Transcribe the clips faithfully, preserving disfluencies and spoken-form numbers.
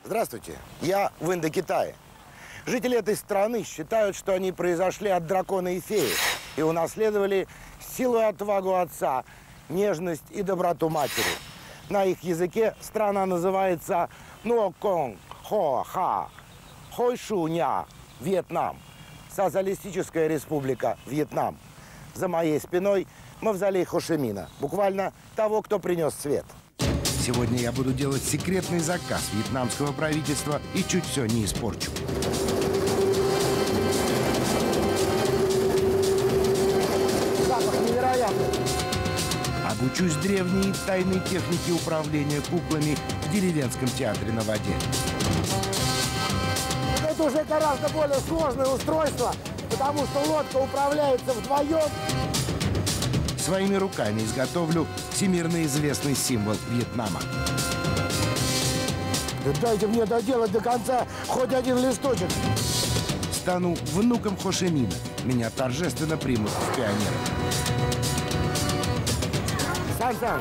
Здравствуйте, я в Индокитае. Жители этой страны считают, что они произошли от дракона и феи и унаследовали силу и отвагу отца, нежность и доброту матери. На их языке страна называется Нуоконг Хо Ха Хой Шу Ня, Вьетнам. Социалистическая республика Вьетнам. За моей спиной мавзолей Хошимина, буквально того, кто принес свет. Сегодня я буду делать секретный заказ вьетнамского правительства и чуть все не испорчу. Запах невероятный. Обучусь древней и тайной технике управления куклами в деревенском театре на воде. Это уже гораздо более сложное устройство, потому что лодка управляется вдвоем. Своими руками изготовлю всемирно известный символ Вьетнама. Да дайте мне доделать до конца хоть один листочек. Стану внуком Хошимина. Меня торжественно примут в пионеры. Сан-сан.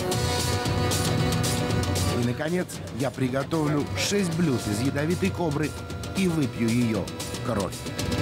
И, наконец, я приготовлю шесть блюд из ядовитой кобры и выпью ее кровь.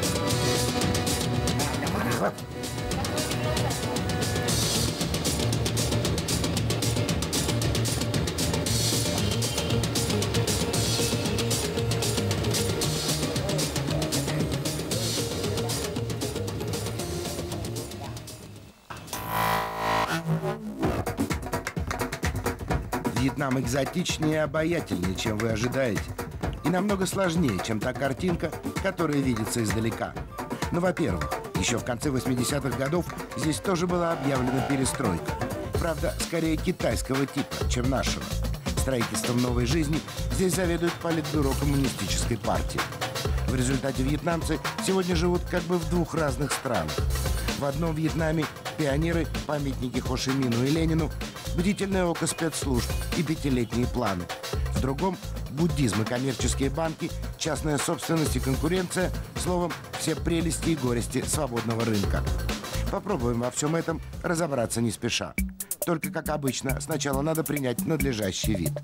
Вьетнам экзотичнее и обаятельнее, чем вы ожидаете. И намного сложнее, чем та картинка, которая видится издалека. Ну, во-первых, еще в конце восьмидесятых годов здесь тоже была объявлена перестройка. Правда, скорее китайского типа, чем нашего. Строительством новой жизни здесь заведует политбюро коммунистической партии. В результате вьетнамцы сегодня живут как бы в двух разных странах. В одном Вьетнаме пионеры, памятники Хошимину и Ленину, бдительное око спецслужб и пятилетние планы. В другом – буддизм и коммерческие банки, частная собственность и конкуренция, словом, все прелести и горести свободного рынка. Попробуем во всем этом разобраться не спеша. Только, как обычно, сначала надо принять надлежащий вид.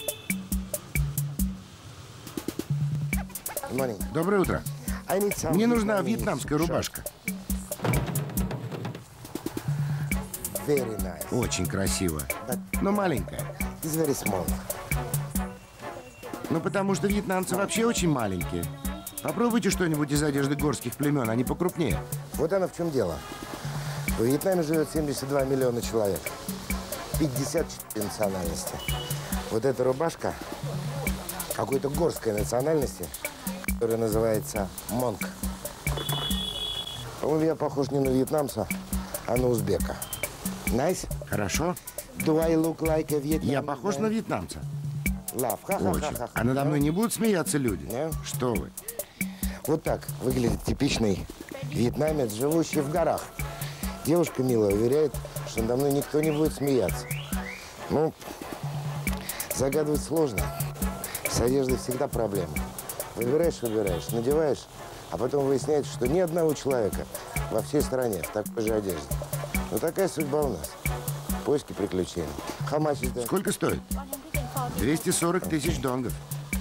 Доброе утро. Мне нужна вьетнамская рубашка. Очень красиво, но маленькая. Ну, потому что вьетнамцы вообще очень маленькие. Попробуйте что-нибудь из одежды горских племен, они покрупнее. Вот оно в чем дело. В Вьетнаме живет семьдесят два миллиона человек. пятьдесят четыре национальности. Вот эта рубашка какой-то горской национальности, которая называется монг. По-моему, я похож не на вьетнамца, а на узбека. Найс? Nice. Хорошо. Do I look like a Vietnamese? Я похож на вьетнамца? Лав. Очень. А надо мной не будут смеяться люди? Нет. Что вы? Вот так выглядит типичный вьетнамец, живущий в горах. Девушка милая уверяет, что надо мной никто не будет смеяться. Ну, загадывать сложно. С одеждой всегда проблема. Выбираешь, выбираешь, надеваешь, а потом выясняется, что ни одного человека во всей стране в такой же одежде. Ну, такая судьба у нас. Поиски приключений. Сколько стоит? двести сорок тысяч донгов.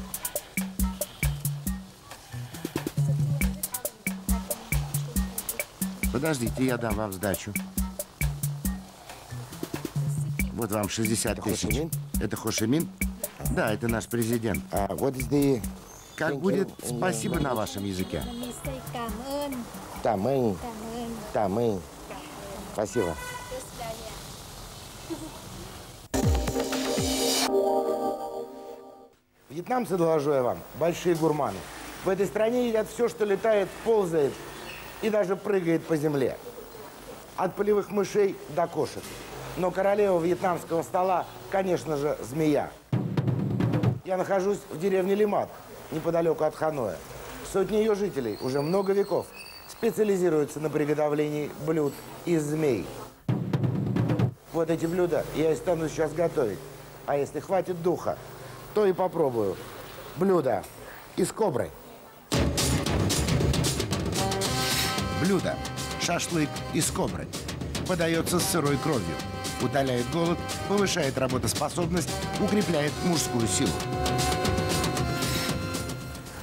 Подождите, я дам вам сдачу. Вот вам шестьдесят тысяч. Это Хошимин? Да, это наш президент. А вот здесь... Как будет спасибо на вашем языке? Тамын. Тамын. Спасибо. Вьетнамцы, доложу я вам, большие гурманы. В этой стране едят все, что летает, ползает и даже прыгает по земле. От полевых мышей до кошек. Но королева вьетнамского стола, конечно же, змея. Я нахожусь в деревне Лимат, неподалеку от Ханоя. Сотни ее жителей уже много веков специализируются на приготовлении блюд из змей. Вот эти блюда я и стану сейчас готовить. А если хватит духа, то и попробую. Блюдо из кобры. Блюдо. Шашлык из кобры. Подается с сырой кровью. Утоляет голод, повышает работоспособность, укрепляет мужскую силу.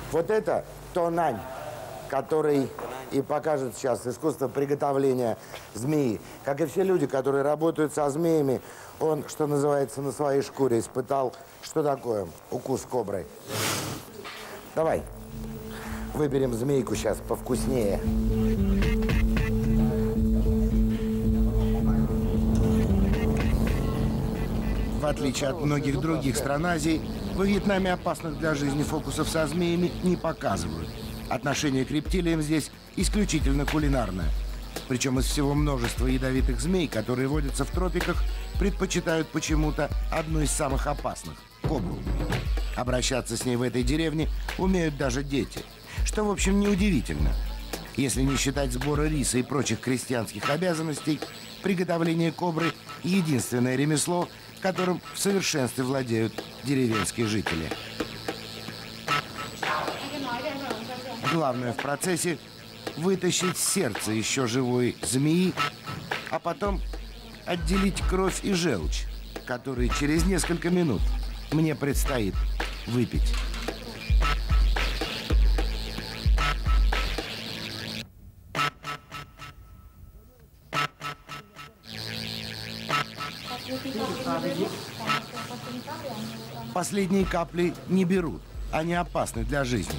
Вот это тонань, который и покажет сейчас искусство приготовления змеи. Как и все люди, которые работают со змеями, он, что называется, на своей шкуре испытал, что такое укус коброй. Давай, выберем змейку сейчас повкуснее. В отличие от многих других стран Азии, во Вьетнаме опасных для жизни фокусов со змеями не показывают. Отношение к рептилиям здесь исключительно кулинарное. Причем из всего множества ядовитых змей, которые водятся в тропиках, предпочитают почему-то одну из самых опасных – кобру. Обращаться с ней в этой деревне умеют даже дети, что, в общем, неудивительно. Если не считать сбора риса и прочих крестьянских обязанностей, приготовление кобры – единственное ремесло, которым в совершенстве владеют деревенские жители. Главное в процессе – вытащить сердце еще живой змеи, а потом отделить кровь и желчь, которые через несколько минут мне предстоит выпить. Последние капли не берут, они опасны для жизни.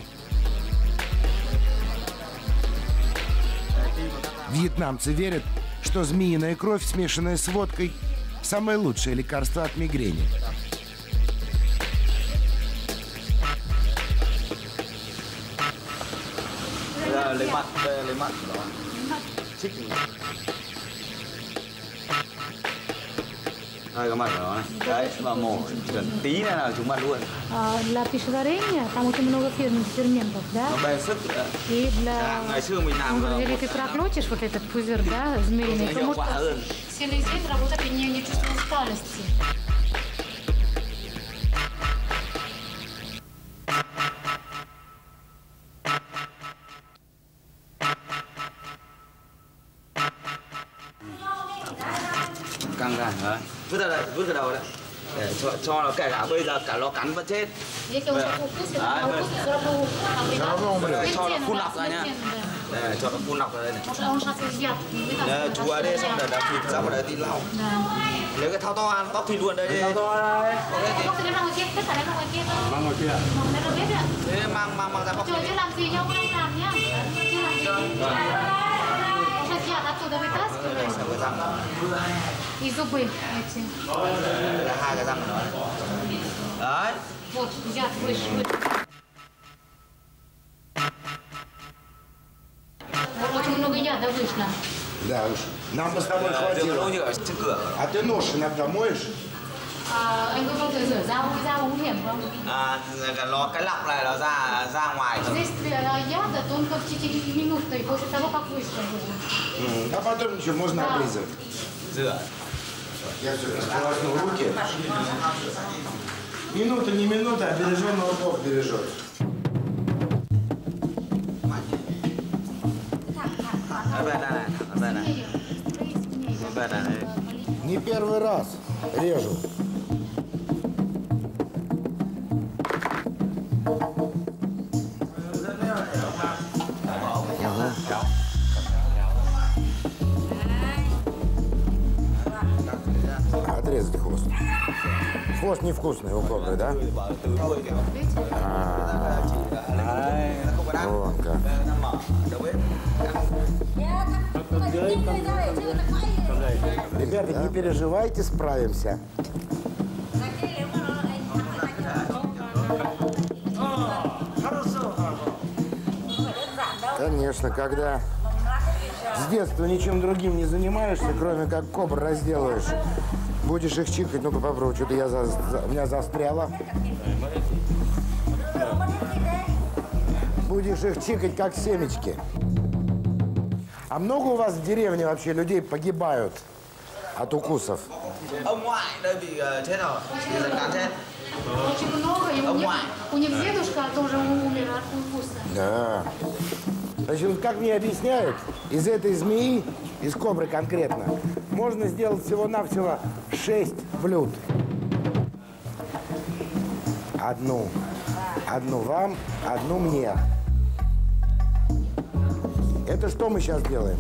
Вьетнамцы верят, что змеиная кровь, смешанная с водкой, самое лучшее лекарство от мигрени. Hai cái mặt của nó này. Đấy, và mổ chuẩn tí này là chúng mật luôn. Для пищеварения там очень много ферментов, да? Nó bền sức. И для... Ngày xưa mình làm Если ты проглотишь вот этот пузырь, да, змеиный, то может селезень работать и не, не чувствует усталости. Căng thẳng đấy. Vứt ra đây, vứt cái đầu đấy. Để cho, cho nó kể cả bây giờ cả nó cắn vẫn chết. Đấy, cho nó phun lọc ra nhá. Để cho nó phun lọc ra đây này. Đấy, chú ở đây xong để đập thịt ra vào đây tí lau. Lấy cái thao to ăn, bóc thịt luôn đây đi. Thao to đây. Mang ngồi kia. Thế mang mang mang ra bóc thịt. Chứ làm gì nhau không làm nhá. Chứ làm gì. Оттуда вытаскиваем. И зубы эти. Hai cái răng của nó. Đấy. Вот, взят, выше. Очень много яда вышло. Да уж. Нам бы с тобой хватило. А ты нож иногда моешь? À, anh có bao giờ rửa dao dao có nguy hiểm không? À, nó cái lọc này nó ra ra ngoài. Здесь яда только в течение минуты после того, как вышло. А потом еще можно обрезать. Rửa. Я все возьму руки. Минута, не минута, а береженного Бог бережет. Не первый раз режу. Отрезать хвост. Хвост невкусный у кобры, да? А, вон как. Ребята, не переживайте, справимся. Конечно, когда с детства ничем другим не занимаешься, кроме как кобр разделываешь, будешь их чикать, ну-ка попробуй, что-то я за, за, у меня застряло. Будешь их чикать, как семечки. А много у вас в деревне вообще людей погибают от укусов? Очень много, и у них, у них дедушка тоже умер от укуса. Да. Значит, вот как мне объясняют, из этой змеи, из кобры конкретно, можно сделать всего-навсего шесть блюд. Одну Одну вам, одну мне. Это что мы сейчас делаем?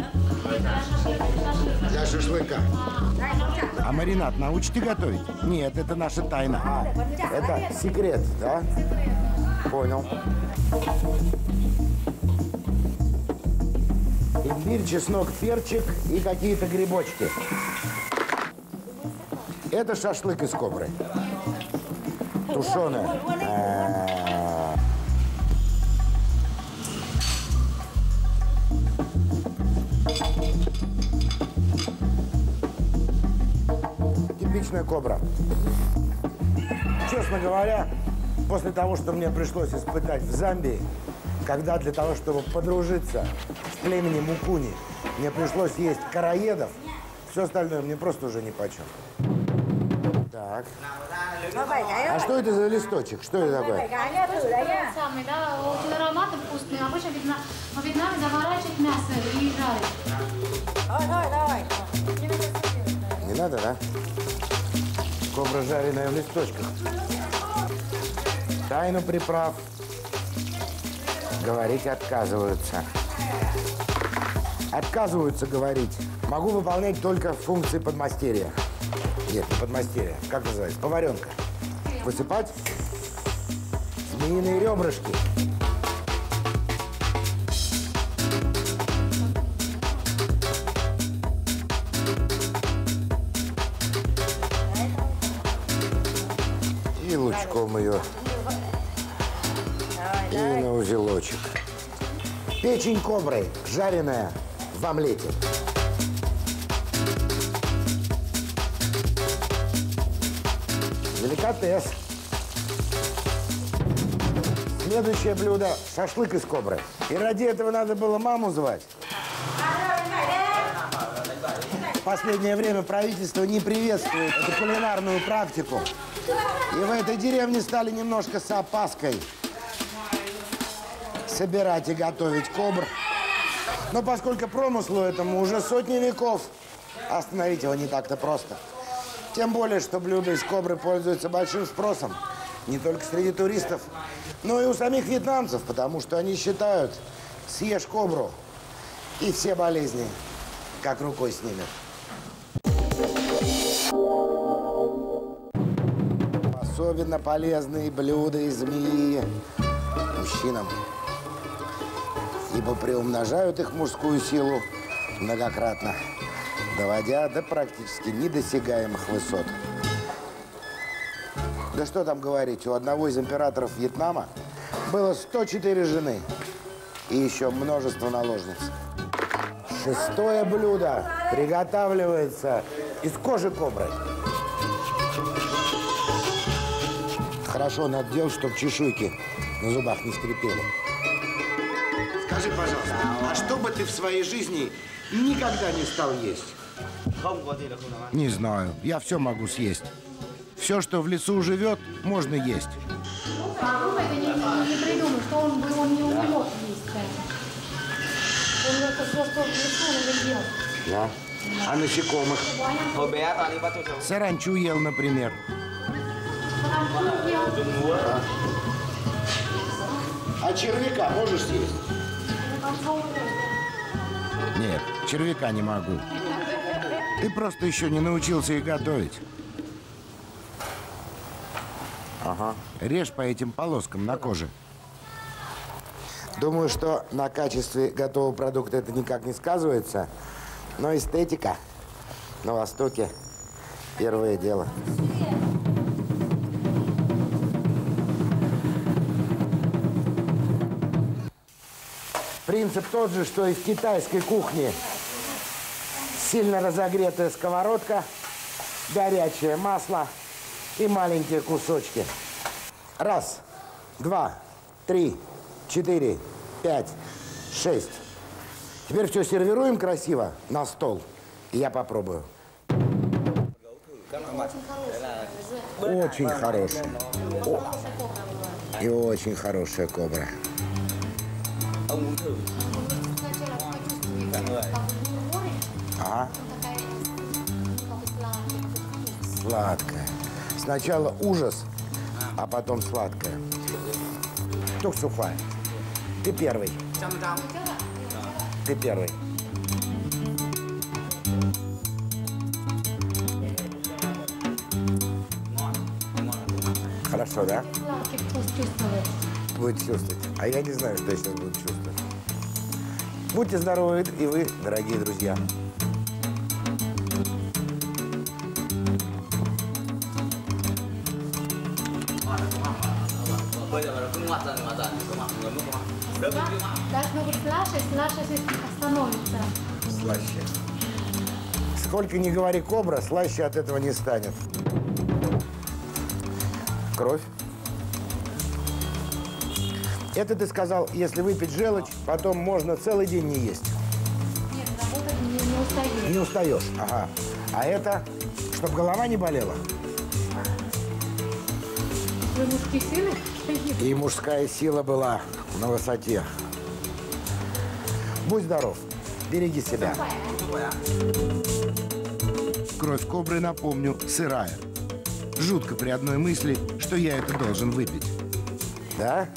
Для шашлыка. А маринад научите готовить? Нет, это наша тайна. А, это секрет, да? Понял. Имбирь, чеснок, перчик и какие-то грибочки. Это шашлык из кобры. Тушеная. А-а-а. Типичная кобра. Честно говоря, после того, что мне пришлось испытать в Замбии, когда для того, чтобы подружиться с племенем Мукуни, мне пришлось есть короедов, все остальное мне просто уже нипочем. Так. А что это за листочек? Что это такое? Самый, да, очень ароматный, вкусный. Обычно видно, во Вьетнаме заворачивают мясо и жарят. Не надо, да? Кобра жареная в листочках. Тайну приправ говорить отказываются. Отказываются говорить. Могу выполнять только функции подмастерья. Нет, не подмастерья. Как называется? Поваренка. Высыпать змеиные ребрышки. И лучком ее. И на узелочек. Печень кобры, жареная в омлете. Деликатес. Следующее блюдо – шашлык из кобры. И ради этого надо было маму звать. В последнее время правительство не приветствует эту кулинарную практику. И в этой деревне стали немножко с опаской собирать и готовить кобр. Но поскольку промыслу этому уже сотни веков, остановить его не так-то просто. Тем более, что блюда из кобры пользуются большим спросом. Не только среди туристов, но и у самих вьетнамцев, потому что они считают, съешь кобру, и все болезни как рукой снимет. Особенно полезные блюда из змеи мужчинам, ибо приумножают их мужскую силу многократно, доводя до практически недосягаемых высот. Да что там говорить, у одного из императоров Вьетнама было сто четыре жены и еще множество наложниц. Шестое блюдо приготавливается из кожи кобры. Хорошо надел, чтобы чешуйки на зубах не скрипели. Скажи, пожалуйста, а что бы ты в своей жизни никогда не стал есть? Не знаю, я все могу съесть. Все, что в лесу живет, можно есть. Ну, это не, не, не придумал, что он, бы- он не умрет есть. Он это все, что в лесу, он уже ел. Да. А насекомых? Hồi bé toàn đi bắt chuột. Саранчу ел, например. Он ел. А червяка можешь съесть? Нет, червяка не могу. Ты просто еще не научился их готовить. Ага. Режь по этим полоскам на коже. Думаю, что на качестве готового продукта это никак не сказывается, но эстетика на Востоке первое дело. Принцип тот же, что и в китайской кухне. Сильно разогретая сковородка, горячее масло и маленькие кусочки. Раз, два, три, четыре, пять, шесть. Теперь все сервируем красиво на стол, и я попробую. Очень хорошая. О, и очень хорошая кобра. Ага. Сладкая. Сначала ужас, а а потом сладкое. Только сухая. Ты первый. Ты первый. Хорошо, да? Сладкий вкус чувствуется. Будет чувствовать. А я не знаю, что я сейчас буду чувствовать. Будьте здоровы и вы, дорогие друзья. Должно быть слаще, слаще становится. Слаще. Сколько ни говори кобра, слаще от этого не станет. Кровь. Это ты сказал, если выпить желчь, потом можно целый день не есть. Нет, работать не, не устаю. Не устаешь. Ага. А это, чтобы голова не болела. Вы мужские силы? И мужская сила была на высоте. Будь здоров. Береги себя. Кровь кобры, напомню, сырая. Жутко при одной мысли, что я это должен выпить. Да?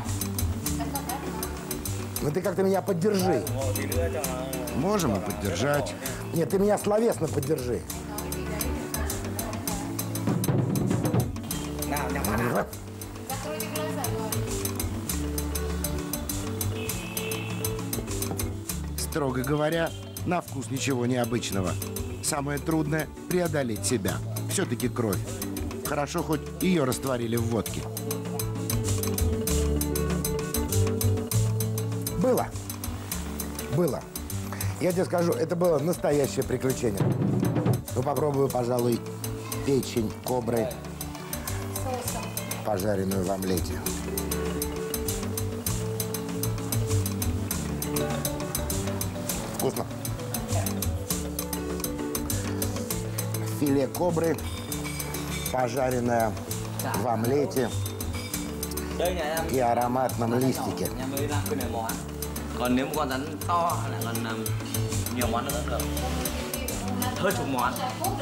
Ну ты как-то меня поддержи. Можем и поддержать. Нет, ты меня словесно поддержи. Закройте глаза, Строго говоря, на вкус ничего необычного. Самое трудное – преодолеть себя. Все-таки кровь. Хорошо, хоть ее растворили в водке. Было. Было. Я тебе скажу, это было настоящее приключение. Ну, попробую, пожалуй, печень кобры, соусом. пожаренную в омлете. Вкусно. Филе кобры, пожаренное в омлете и ароматном листике. Còn nếu một con rắn to lại còn làm nhiều món nữa được. Hơn chục món.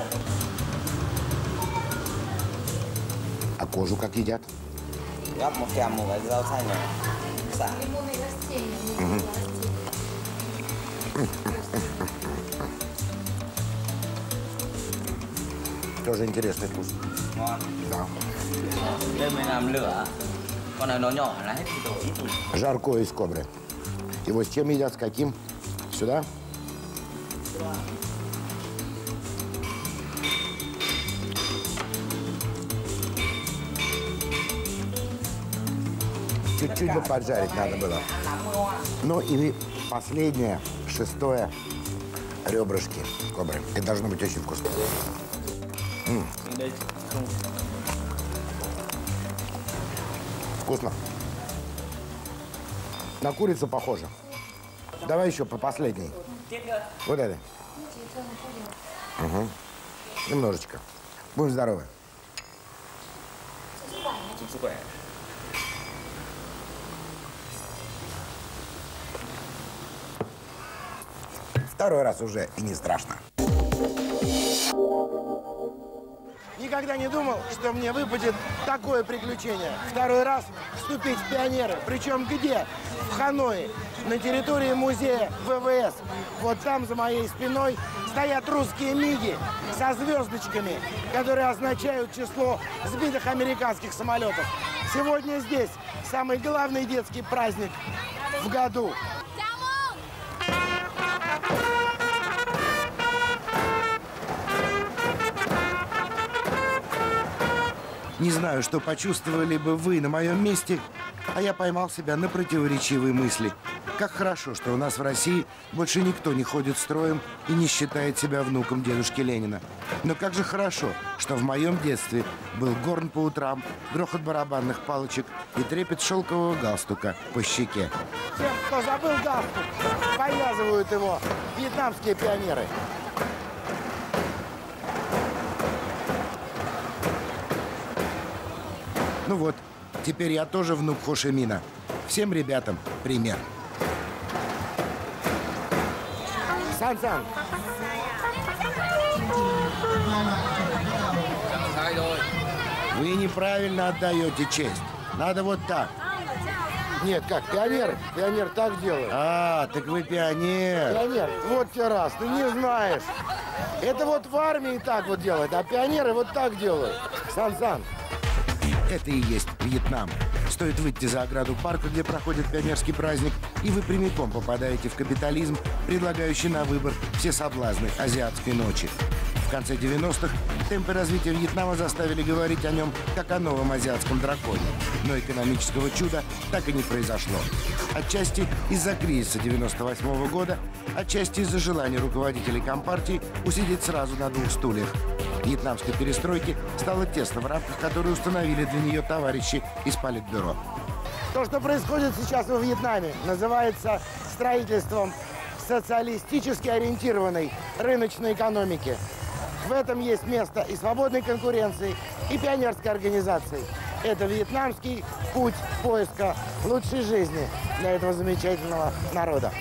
А кожу как едят? Gắp một kèm một cái rau xanh này. Xả. Лимонные растения. Тоже интересный вкус. Ngon. Да. Đây mình làm lửa. Con này nó nhỏ là hết thì đổ ít rồi. Жаркое из кобры. Его с чем едят? С каким? Сюда? Чуть-чуть бы поджарить надо было. Ну и последнее, шестое, ребрышки кобры. Это должно быть очень вкусно. М. Đây không. Вкусно. На курицу похоже. Давай еще по последней. Вот это. Угу. Немножечко. Будем здоровы. Sức khỏe. Второй раз уже и не страшно. Никогда не думал, что мне выпадет такое приключение. Второй раз вступить в пионеры. Причем где? В Ханое, на территории музея вэ вэ эс. Вот там за моей спиной стоят русские миги со звездочками, которые означают число сбитых американских самолетов. Сегодня здесь самый главный детский праздник в году. Не знаю, что почувствовали бы вы на моем месте, а я поймал себя на противоречивые мысли. Как хорошо, что у нас в России больше никто не ходит строем и не считает себя внуком дедушки Ленина. Но как же хорошо, что в моем детстве был горн по утрам, грохот барабанных палочек и трепет шелкового галстука по щеке. Тем, кто забыл галстук, повязывают его вьетнамские пионеры. Ну вот, теперь я тоже внук Хо Ши Мина. Всем ребятам пример. Сан-сан, Sai rồi. Вы неправильно отдаете честь. Надо вот так. Нет, как, пионер? Пионер так делает. А, так вы пионер. Пионер, вот тебе раз, ты не знаешь. Это вот в армии так вот делают, а пионеры вот так делают. Сан-сан. Это и есть Вьетнам. Стоит выйти за ограду парка, где проходит пионерский праздник, и вы прямиком попадаете в капитализм, предлагающий на выбор все соблазны азиатской ночи. В конце девяностых темпы развития Вьетнама заставили говорить о нем как о новом азиатском драконе. Но экономического чуда так и не произошло. Отчасти из-за кризиса девяносто восьмого года, отчасти из-за желания руководителей компартии усидеть сразу на двух стульях. Вьетнамской перестройки стало тесно в рамках, которые установили для нее товарищи из Политбюро. То, что происходит сейчас во Вьетнаме, называется строительством социалистически ориентированной рыночной экономики. В этом есть место и свободной конкуренции, и пионерской организации. Это вьетнамский путь поиска лучшей жизни для этого замечательного народа.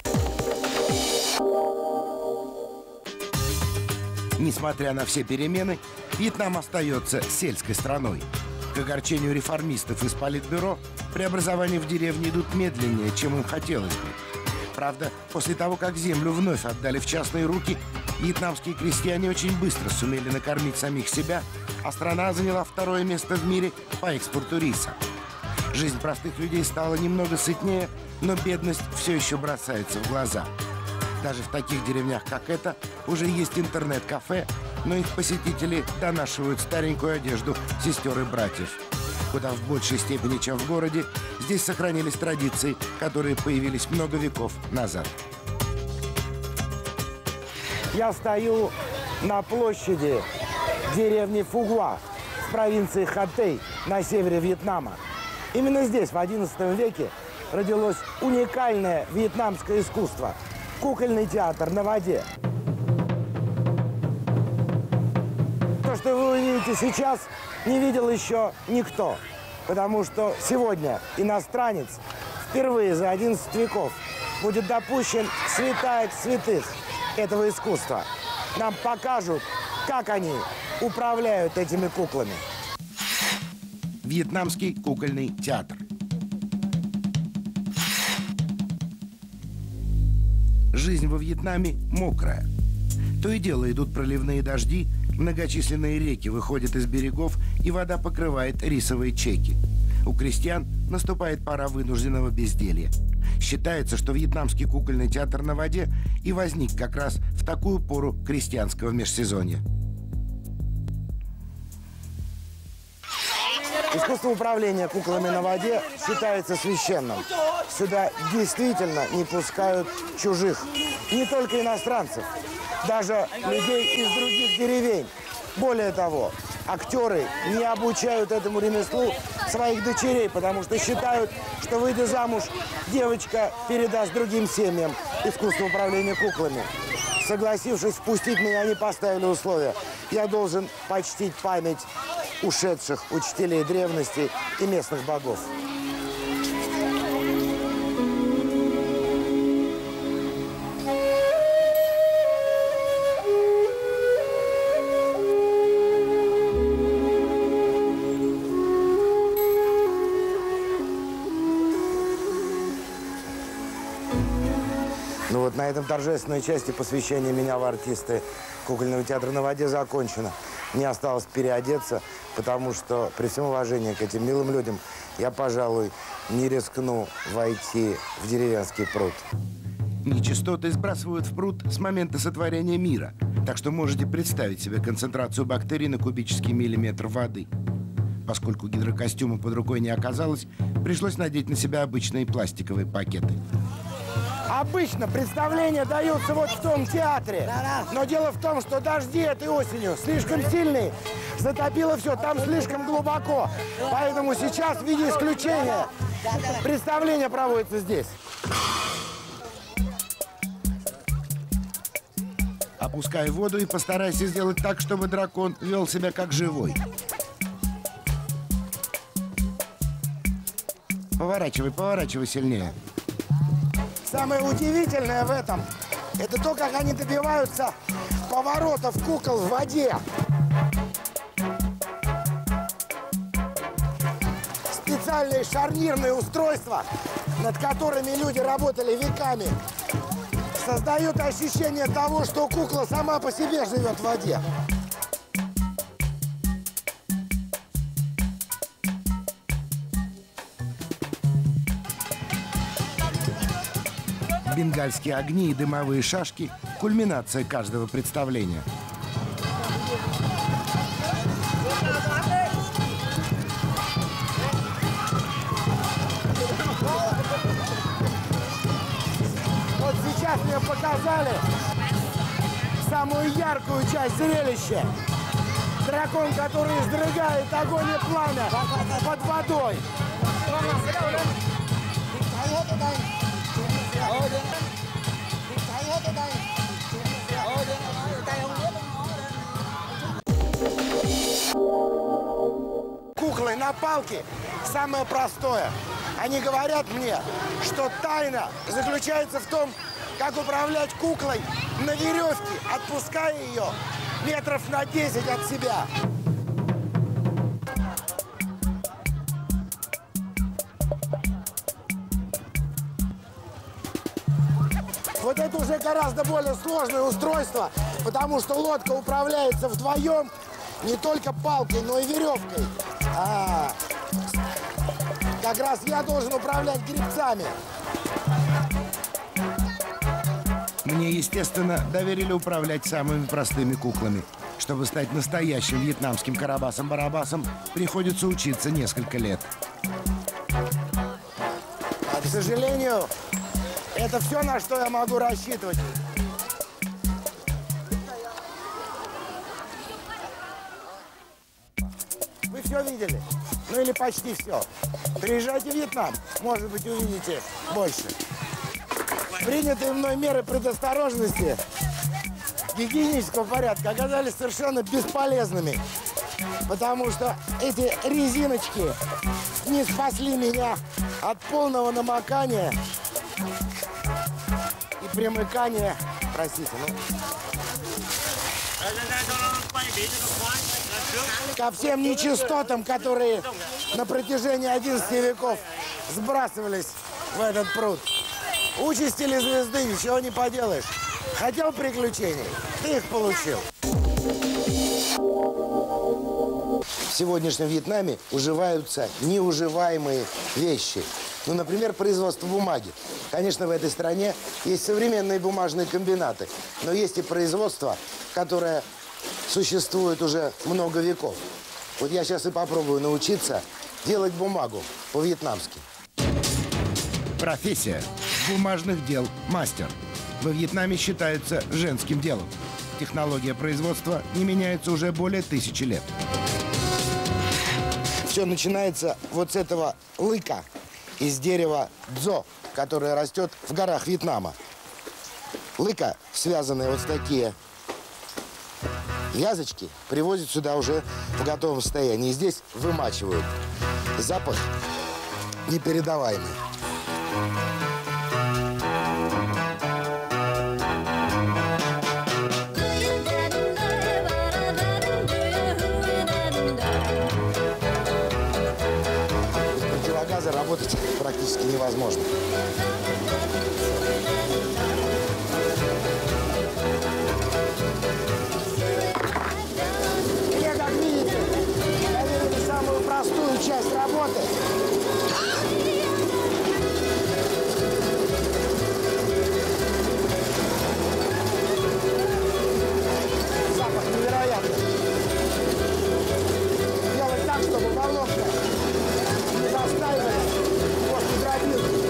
Несмотря на все перемены, Вьетнам остается сельской страной. К огорчению реформистов из Политбюро, преобразования в деревне идут медленнее, чем им хотелось бы. Правда, после того, как землю вновь отдали в частные руки, вьетнамские крестьяне очень быстро сумели накормить самих себя, а страна заняла второе место в мире по экспорту риса. Жизнь простых людей стала немного сытнее, но бедность все еще бросается в глаза. Даже в таких деревнях, как эта, уже есть интернет-кафе, но их посетители донашивают старенькую одежду сестер и братьев. Куда в большей степени, чем в городе, здесь сохранились традиции, которые появились много веков назад. Я стою на площади деревни Фугуа в провинции Хатей на севере Вьетнама. Именно здесь в одиннадцатом веке родилось уникальное вьетнамское искусство – кукольный театр на воде. То, что вы увидите сейчас, не видел еще никто, потому что сегодня иностранец впервые за одиннадцать веков будет допущен в святая святых этого искусства. Нам покажут, как они управляют этими куклами. Вьетнамский кукольный театр. Жизнь во Вьетнаме мокрая. То и дело идут проливные дожди, многочисленные реки выходят из берегов, и вода покрывает рисовые чеки. У крестьян наступает пора вынужденного безделья. Считается, что вьетнамский кукольный театр на воде и возник как раз в такую пору крестьянского межсезонья. Искусство управления куклами на воде считается священным. Сюда действительно не пускают чужих, не только иностранцев, даже людей из других деревень. Более того, актеры не обучают этому ремеслу своих дочерей, потому что считают, что, выйдя замуж, девочка передаст другим семьям искусство управления куклами. Согласившись впустить меня, они поставили условия. Я должен почтить память ушедших учителей древности и местных богов. Ну вот на этом торжественной части посвящения меня в артисты кукольного театра на воде закончено. Мне осталось переодеться, потому что при всем уважении к этим милым людям я, пожалуй, не рискну войти в деревенский пруд. Нечистоты сбрасывают в пруд с момента сотворения мира, так что можете представить себе концентрацию бактерий на кубический миллиметр воды. Поскольку гидрокостюма под рукой не оказалось, пришлось надеть на себя обычные пластиковые пакеты. Обычно представления даются вот в том театре. Но дело в том, что дожди этой осенью слишком сильные. Затопило все, там слишком глубоко. Поэтому сейчас в виде исключения представление проводится здесь. Опускай воду и постарайся сделать так, чтобы дракон вел себя как живой. Поворачивай, поворачивай сильнее. Самое удивительное в этом – это то, как они добиваются поворотов кукол в воде. специальные шарнирные устройства, над которыми люди работали веками, создают ощущение того, что кукла сама по себе живет в воде. Бенгальские огни и дымовые шашки – кульминация каждого представления. Вот сейчас мне показали самую яркую часть зрелища. Дракон, который изрыгает огонь и пламя под водой. Куклы на палке самое простое. Они говорят мне, что тайна заключается в том, как управлять куклой на веревке, отпуская ее метров на десять от себя. Вот это уже гораздо более сложное устройство, потому что лодка управляется вдвоем не только палкой, но и веревкой. А, как раз я должен управлять гребцами. Мне, естественно, доверили управлять самыми простыми куклами. Чтобы стать настоящим вьетнамским Карабасом-Барабасом, приходится учиться несколько лет. А, к сожалению, это все, на что я могу рассчитывать. Вы все видели? Ну или почти все. Приезжайте в Вьетнам, может быть, увидите больше. Принятые мной меры предосторожности гигиенического порядка оказались совершенно бесполезными, потому что эти резиночки не спасли меня от полного намокания и примыкания, простите, ну, ко всем нечистотам, которые на протяжении одиннадцати веков сбрасывались в этот пруд. Участь или звезды, ничего не поделаешь. Хотел приключений, ты их получил. В сегодняшнем Вьетнаме уживаются неуживаемые вещи. Ну, например, производство бумаги. Конечно, в этой стране есть современные бумажные комбинаты, но есть и производство, которое существует уже много веков. Вот я сейчас и попробую научиться делать бумагу по-вьетнамски. Профессия бумажных дел мастер. Во Вьетнаме считается женским делом. Технология производства не меняется уже более тысячи лет. Все начинается вот с этого лыка из дерева дзо, которое растет в горах Вьетнама. Лыка, связанные вот с такие вязочки, привозят сюда уже в готовом состоянии. И здесь вымачивают. Запах непередаваемый. Без противогаза работать практически невозможно. Мне, как видите, доверили самую простую часть работы. Запах невероятный. Делать так, чтобы головка не застаивалась после дробилки.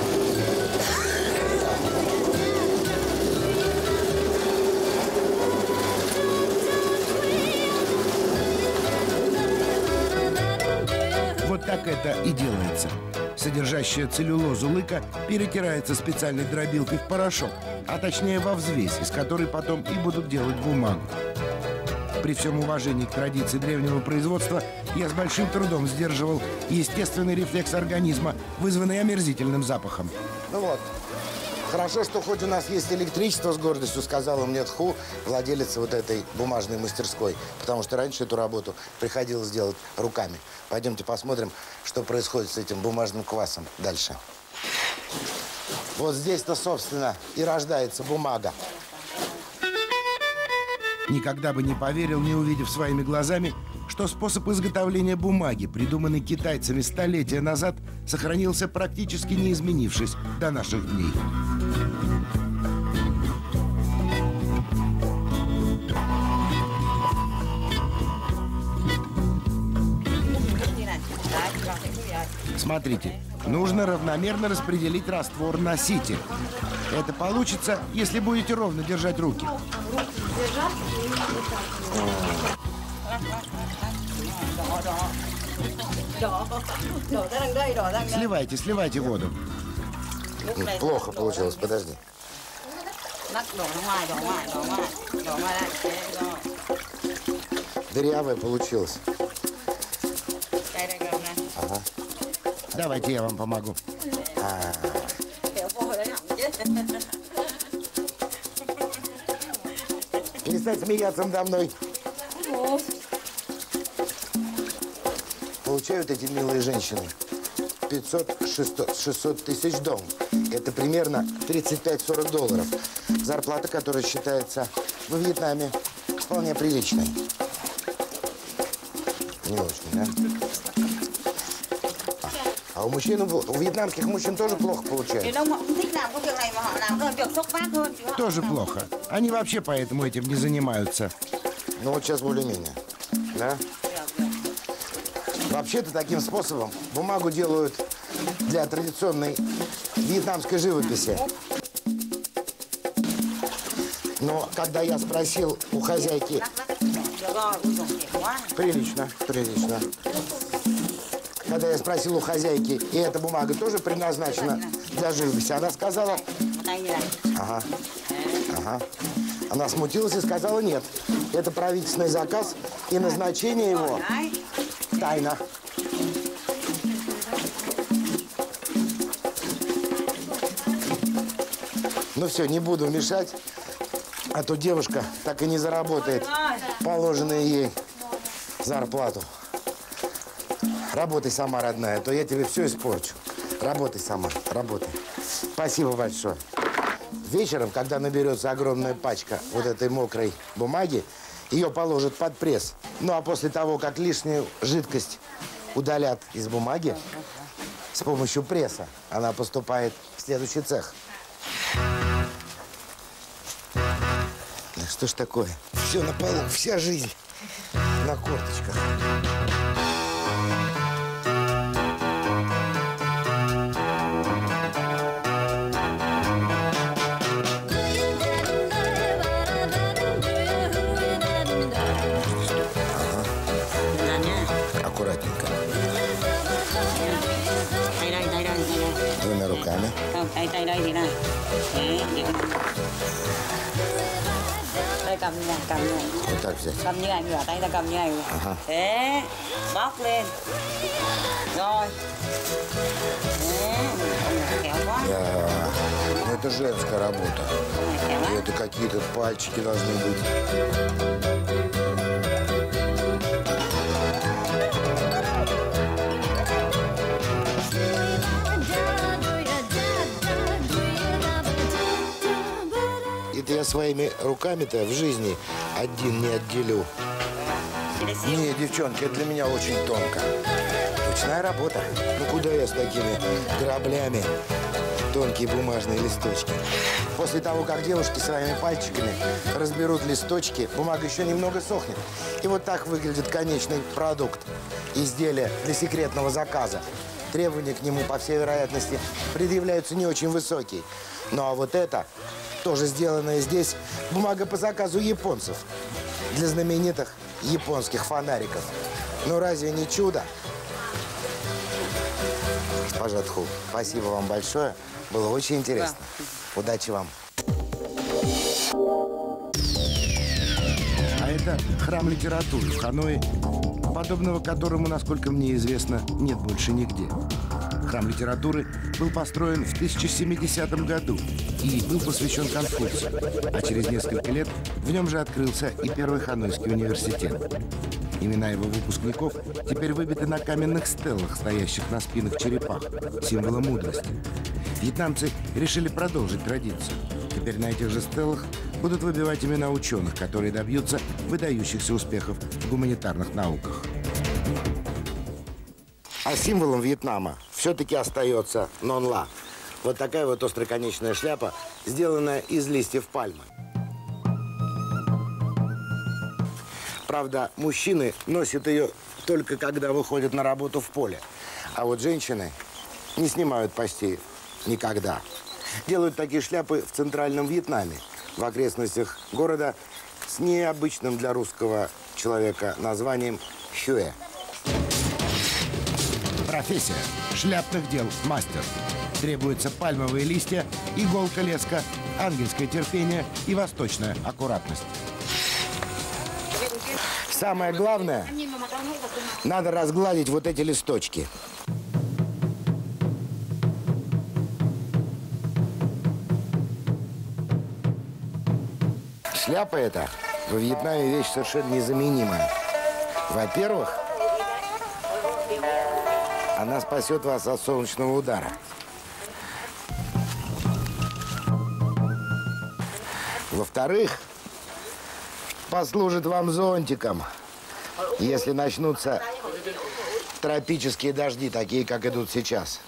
Вот так это и делается. Содержащая целлюлозу лыка перетирается специальной дробилкой в порошок, а точнее во взвесь, из которой потом и будут делать бумагу. При всем уважении к традиции древнего производства я с большим трудом сдерживал естественный рефлекс организма, вызванный омерзительным запахом. Ну вот, Хорошо, что хоть у нас есть электричество, с гордостью сказала мне Тху, владелица вот этой бумажной мастерской. Потому что раньше эту работу приходилось делать руками. Пойдемте посмотрим, что происходит с этим бумажным квасом дальше. Вот здесь-то, собственно, и рождается бумага. Никогда бы не поверил, не увидев своими глазами, что способ изготовления бумаги, придуманный китайцами столетия назад, сохранился практически не изменившись до наших дней. Смотрите, нужно равномерно распределить раствор на сите. Это получится, если будете ровно держать руки. Сливайте, сливайте воду. Плохо получилось, подожди. Дырявая получилась. Ага. Давайте я вам помогу. А. Перестань смеяться надо мной. Получают эти милые женщины пятьсот-шестьсот тысяч дong. Это примерно тридцать пять-сорок долларов. Зарплата, которая считается во Вьетнаме вполне приличной. Не очень, да? А, а у мужчин, у вьетнамских мужчин тоже плохо получается. Тоже плохо. Они вообще поэтому этим не занимаются. Ну вот сейчас более-менее, да? Вообще-то таким способом бумагу делают для традиционной вьетнамской живописи. Но когда я спросил у хозяйки... Прилично, прилично. Когда я спросил у хозяйки, и эта бумага тоже предназначена для живописи, она сказала... Ага, ага. Она смутилась и сказала, нет, это правительственный заказ, и назначение его тайна. Ну все, не буду мешать, а то девушка так и не заработает положенную ей зарплату. Работай сама, родная, а то я тебе все испорчу. Работай сама, работай. Спасибо большое. Вечером, когда наберется огромная пачка вот этой мокрой бумаги, ее положат под пресс. Ну, а после того, как лишнюю жидкость удалят из бумаги, с помощью пресса она поступает в следующий цех. Да что ж такое? Все на полу, вся жизнь на корточках. Аккуратненько. Двумя руками. Вот так взять. Cầm như này, ngửa tay ra cầm như này. Ага. Thế, móc lên. Rồi. Thế, kéo quá. Я... Ну, это женская работа. Kéo И quá. это какие-то пальчики должны быть. Это я своими руками-то в жизни один не отделю. Не, девчонки, это для меня очень тонко. Ручная работа. Ну куда я с такими граблями? Тонкие бумажные листочки. После того, как девушки своими пальчиками разберут листочки, бумага еще немного сохнет. И вот так выглядит конечный продукт. Изделия для секретного заказа. Требования к нему, по всей вероятности, предъявляются не очень высокие. Ну а вот это, тоже сделанная здесь, бумага по заказу японцев. Для знаменитых японских фонариков. Ну разве не чудо? Госпожа Тху, спасибо вам большое. Было очень интересно. Да. Удачи вам. А это храм литературы в Ханое, подобного которому, насколько мне известно, нет больше нигде. Храм литературы был построен в тысяча семидесятом году и был посвящен Конфуцию, а через несколько лет в нем же открылся и первый Ханойский университет. Имена его выпускников теперь выбиты на каменных стеллах, стоящих на спинах черепах, символа мудрости. Вьетнамцы решили продолжить традицию. Теперь на этих же стеллах будут выбивать имена ученых, которые добьются выдающихся успехов в гуманитарных науках. А символом Вьетнама все-таки остается нон-ла. Вот такая вот остроконечная шляпа, сделанная из листьев пальмы. Правда, мужчины носят ее только когда выходят на работу в поле. А вот женщины не снимают постель никогда. Делают такие шляпы в центральном Вьетнаме, в окрестностях города с необычным для русского человека названием Хюэ. Профессия шляпных дел мастер. Требуются пальмовые листья, иголка леска, ангельское терпение и восточная аккуратность. Самое главное, надо разгладить вот эти листочки. Шляпа эта во Вьетнаме вещь совершенно незаменимая. Во-первых, она спасет вас от солнечного удара. Во-вторых, послужит вам зонтиком, если начнутся тропические дожди, такие, как идут сейчас.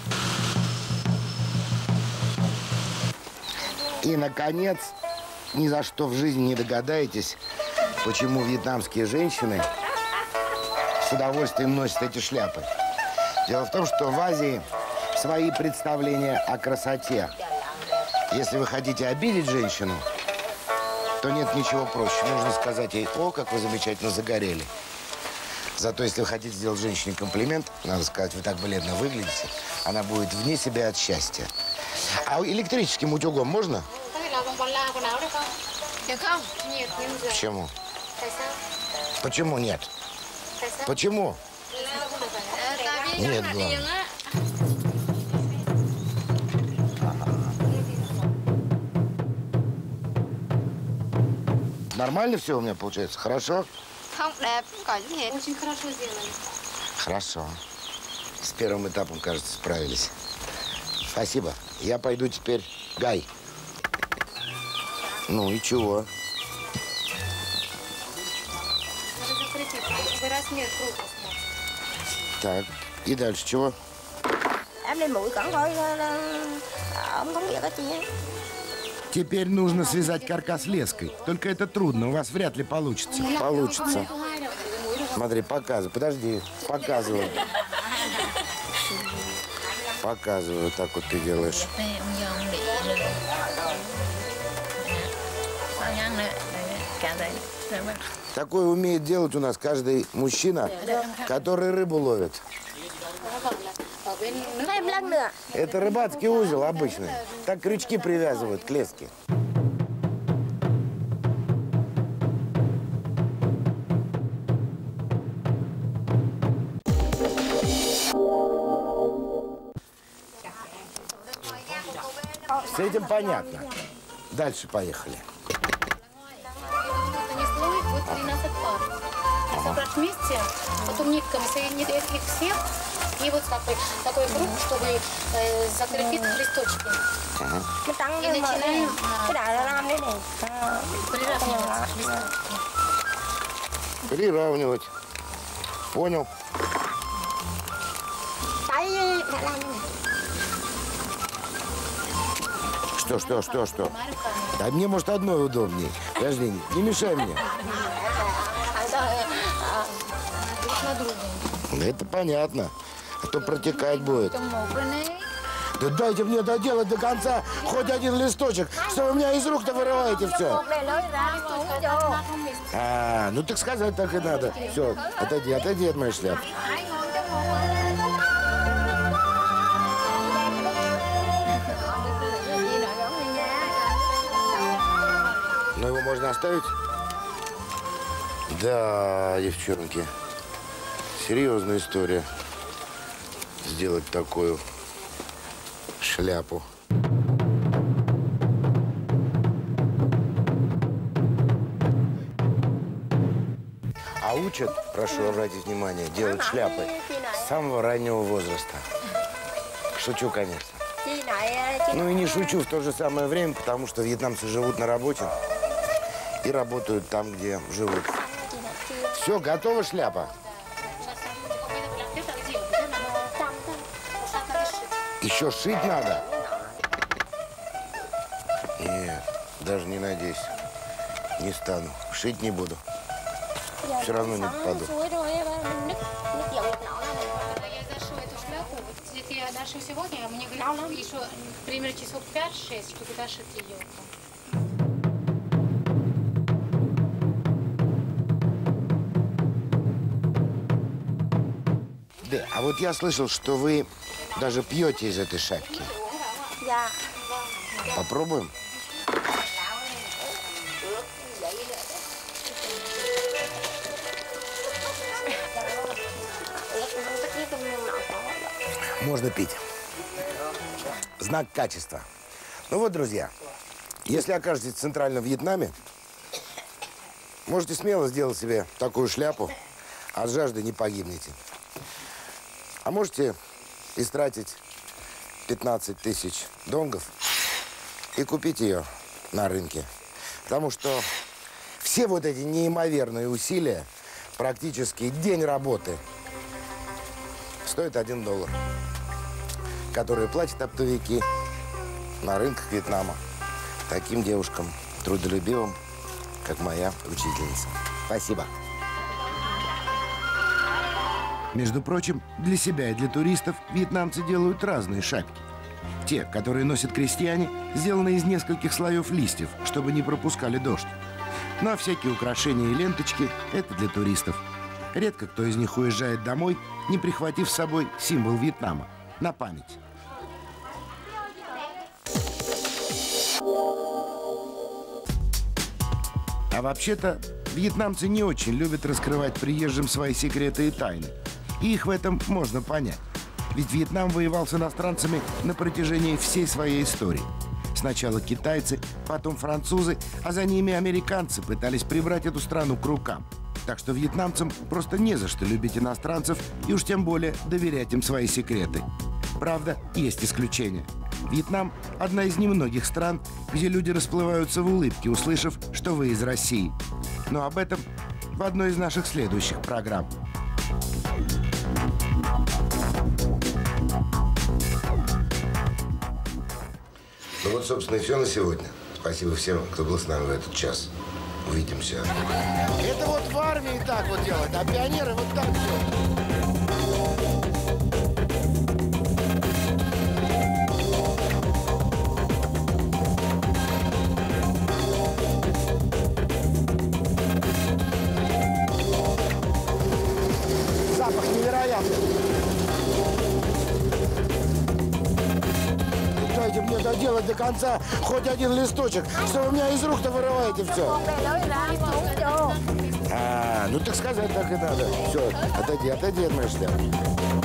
И, наконец, ни за что в жизни не догадаетесь, почему вьетнамские женщины с удовольствием носят эти шляпы. Дело в том, что в Азии свои представления о красоте. Если вы хотите обидеть женщину, то нет ничего проще. Нужно сказать ей: о, как вы замечательно загорели. Зато если вы хотите сделать женщине комплимент, надо сказать: вы так бледно выглядите. Она будет вне себя от счастья. А электрическим утюгом можно? Почему? Почему нет? Почему? Нет, главное. Нормально все у меня получается? Хорошо? Очень хорошо сделали. Хорошо. С первым этапом, кажется, справились. Спасибо. Я пойду теперь гай. Ну и чего? Надо закрутить, чтобы размер круга снять. Так, и дальше чего? Теперь нужно связать каркас леской. Только это трудно, у вас вряд ли получится. Получится. Смотри, показывай. Подожди, показывай. Показываю, так вот ты делаешь. Такое умеет делать у нас каждый мужчина, который рыбу ловит. Это рыбацкий узел обычный. Так крючки привязывают к леске. С этим понятно. Дальше поехали. Вот они слой, будет тринадцать пар. Собрать вместе, потом нитками соединить их всех. И вот такой, такой круг, чтобы э, закрепить листочки. Ага. И начинаем а, приравнивать листочки. Приравнивать. Понял. Что, что, что, что? Да мне, может, одной удобнее. Подожди, не мешай мне. Друг на друга. Да это понятно. А то протекать будет. Да дайте мне доделать до конца хоть один листочек, что вы у меня из рук-то вырываете все. А, ну так сказать так и надо. Все, отойди, отойди от моей шляпы. Но его можно оставить? Да, девчонки, серьезная история. сделать такую шляпу. А учат, прошу обратить внимание, делать шляпы с самого раннего возраста. Шучу, конечно. Ну и не шучу в то же самое время, потому что вьетнамцы живут на работе и работают там, где живут. Все, готова шляпа? Еще шить надо? Нет, даже не надейся. Не стану. Шить не буду. Все равно не попаду. Когда я зашу эту шляпу, вот если я ношу сегодня, мне говорят, еще примерно часов пять-шесть, чтобы дошить ее. Да, а вот я слышал, что вы даже пьете из этой шапки. Dạ. Попробуем? Можно пить. Знак качества. Ну вот, друзья, если окажетесь в Центральном Вьетнаме, можете смело сделать себе такую шляпу, от жажды не погибнете. А можете истратить пятнадцать тысяч донгов и купить ее на рынке. Потому что все вот эти неимоверные усилия, практически день работы, стоит один доллар, которые платят оптовики на рынках Вьетнама таким девушкам трудолюбивым, как моя учительница. Спасибо. Между прочим, для себя и для туристов вьетнамцы делают разные шапки. Те, которые носят крестьяне, сделаны из нескольких слоев листьев, чтобы не пропускали дождь. Ну а всякие украшения и ленточки – это для туристов. Редко кто из них уезжает домой, не прихватив с собой символ Вьетнама на память. А вообще-то, вьетнамцы не очень любят раскрывать приезжим свои секреты и тайны. И их в этом можно понять. Ведь Вьетнам воевал с иностранцами на протяжении всей своей истории. Сначала китайцы, потом французы, а за ними американцы пытались прибрать эту страну к рукам. Так что вьетнамцам просто не за что любить иностранцев и уж тем более доверять им свои секреты. Правда, есть исключения. Вьетнам – одна из немногих стран, где люди расплываются в улыбке, услышав, что вы из России. Но об этом в одной из наших следующих программ. Ну вот, собственно, и все на сегодня. Спасибо всем, кто был с нами в этот час. Увидимся. Это вот в армии так вот делают, а пионеры вот так делают. Запах невероятный. Дайте мне доделать до конца хоть один листочек, что вы меня из рук-то вырываете все. А, ну так сказать так и надо. Все, отойди, отойди от моей шляпы.